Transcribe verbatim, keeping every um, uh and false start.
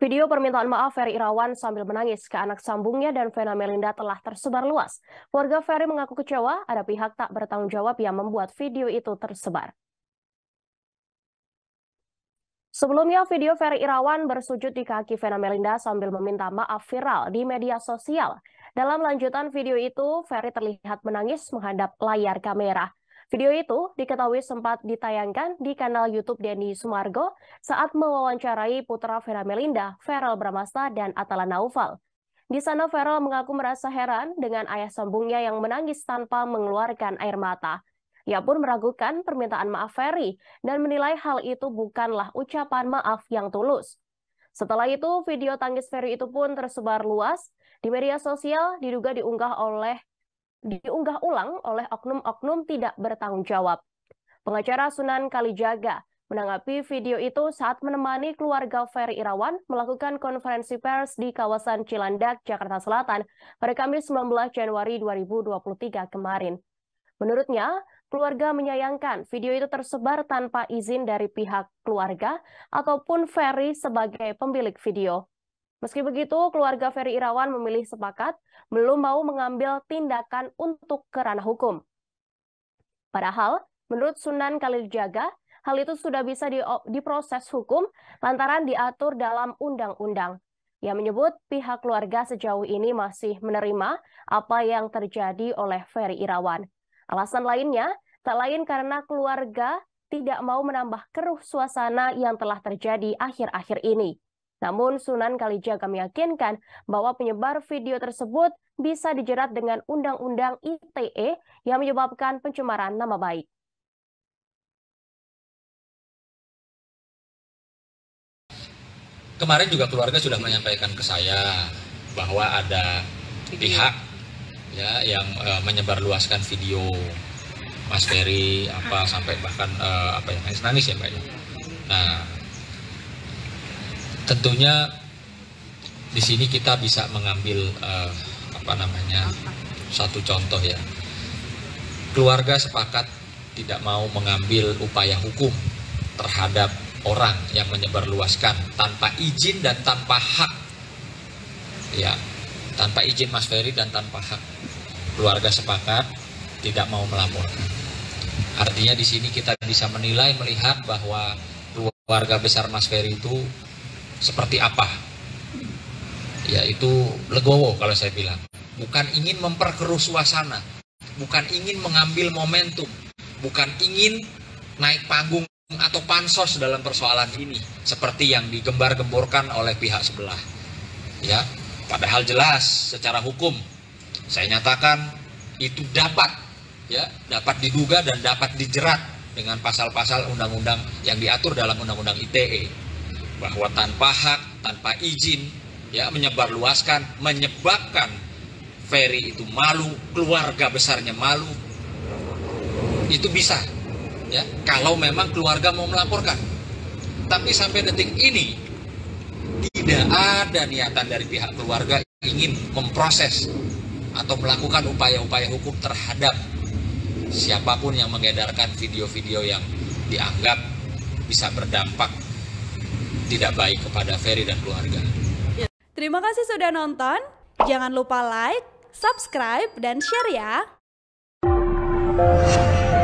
Video permintaan maaf Ferry Irawan sambil menangis ke anak sambungnya dan Vena Melinda telah tersebar luas. Keluarga Ferry mengaku kecewa ada pihak tak bertanggung jawab yang membuat video itu tersebar. Sebelumnya, video Ferry Irawan bersujud di kaki Vena Melinda sambil meminta maaf viral di media sosial. Dalam lanjutan video itu, Ferry terlihat menangis menghadap layar kamera. Video itu diketahui sempat ditayangkan di kanal YouTube Denny Sumargo saat mewawancarai putra Vena Melinda, Verrel Bramasta dan Atala Naufal. Di sana Verrel mengaku merasa heran dengan ayah sambungnya yang menangis tanpa mengeluarkan air mata. Ia pun meragukan permintaan maaf Ferry dan menilai hal itu bukanlah ucapan maaf yang tulus. Setelah itu, video tangis Ferry itu pun tersebar luas di media sosial, diduga diunggah oleh diunggah ulang oleh oknum-oknum tidak bertanggung jawab. Pengacara Sunan Kalijaga menanggapi video itu saat menemani keluarga Ferry Irawan melakukan konferensi pers di kawasan Cilandak, Jakarta Selatan pada Kamis sembilan belas Januari dua ribu dua puluh tiga kemarin. Menurutnya, keluarga menyayangkan video itu tersebar tanpa izin dari pihak keluarga ataupun Ferry sebagai pemilik video. Meski begitu, keluarga Ferry Irawan memilih sepakat belum mau mengambil tindakan untuk ke ranah hukum. Padahal, menurut Sunan Kalijaga, hal itu sudah bisa diproses hukum lantaran diatur dalam undang-undang. Ia menyebut pihak keluarga sejauh ini masih menerima apa yang terjadi oleh Ferry Irawan. Alasan lainnya, tak lain karena keluarga tidak mau menambah keruh suasana yang telah terjadi akhir-akhir ini. Namun Sunan Kalijaga meyakinkan bahwa penyebar video tersebut bisa dijerat dengan Undang-Undang I T E yang menyebabkan pencemaran nama baik. Kemarin juga keluarga sudah menyampaikan ke saya bahwa ada pihak ya yang uh, menyebarluaskan video Mas Ferry apa sampai bahkan uh, apa yang nangis ya Mbak. Nah, tentunya di sini kita bisa mengambil uh, apa namanya satu contoh ya. Keluarga sepakat tidak mau mengambil upaya hukum terhadap orang yang menyebarluaskan tanpa izin dan tanpa hak. Ya, tanpa izin Mas Ferry dan tanpa hak. Keluarga sepakat tidak mau melaporkan. Artinya di sini kita bisa menilai melihat bahwa keluarga besar Mas Ferry itu seperti apa, yaitu legowo kalau saya bilang, bukan ingin memperkeruh suasana, bukan ingin mengambil momentum, bukan ingin naik panggung atau pansos dalam persoalan ini, seperti yang digembar-gemborkan oleh pihak sebelah. Ya, padahal jelas secara hukum, saya nyatakan itu dapat, ya, dapat diduga dan dapat dijerat dengan pasal-pasal undang-undang yang diatur dalam Undang-Undang I T E. Bahwa tanpa hak, tanpa izin, ya menyebarluaskan, menyebabkan Ferry itu malu, keluarga besarnya malu, itu bisa, ya kalau memang keluarga mau melaporkan. Tapi sampai detik ini tidak ada niatan dari pihak keluarga ingin memproses atau melakukan upaya-upaya hukum terhadap siapapun yang mengedarkan video-video yang dianggap bisa berdampak tidak baik kepada Ferry dan keluarga. Terima kasih sudah nonton. Jangan lupa like, subscribe, dan share ya.